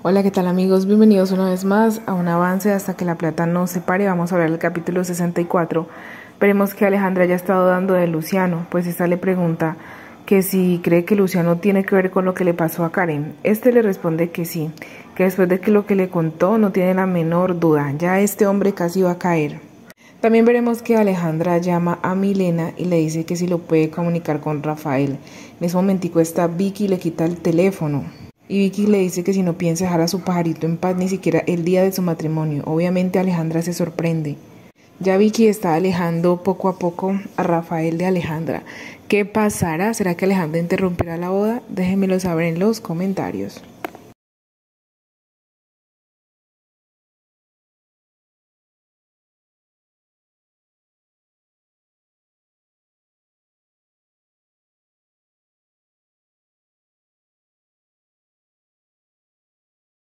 Hola, ¿qué tal amigos? Bienvenidos una vez más a un avance hasta que la plata nos separe. Vamos a hablar del capítulo 64. Veremos que Alejandra ya ha estado dando de Luciano, pues esta le pregunta que si cree que Luciano tiene que ver con lo que le pasó a Karen. Este le responde que sí, que después de que lo que le contó no tiene la menor duda, ya este hombre casi va a caer. También veremos que Alejandra llama a Milena y le dice que si lo puede comunicar con Rafael. En ese momentico está Vicky y le quita el teléfono. Y Vicky le dice que si no piensa dejar a su pajarito en paz ni siquiera el día de su matrimonio. Obviamente Alejandra se sorprende. Ya Vicky está alejando poco a poco a Rafael de Alejandra. ¿Qué pasará? ¿Será que Alejandra interrumpirá la boda? Déjenmelo saber en los comentarios.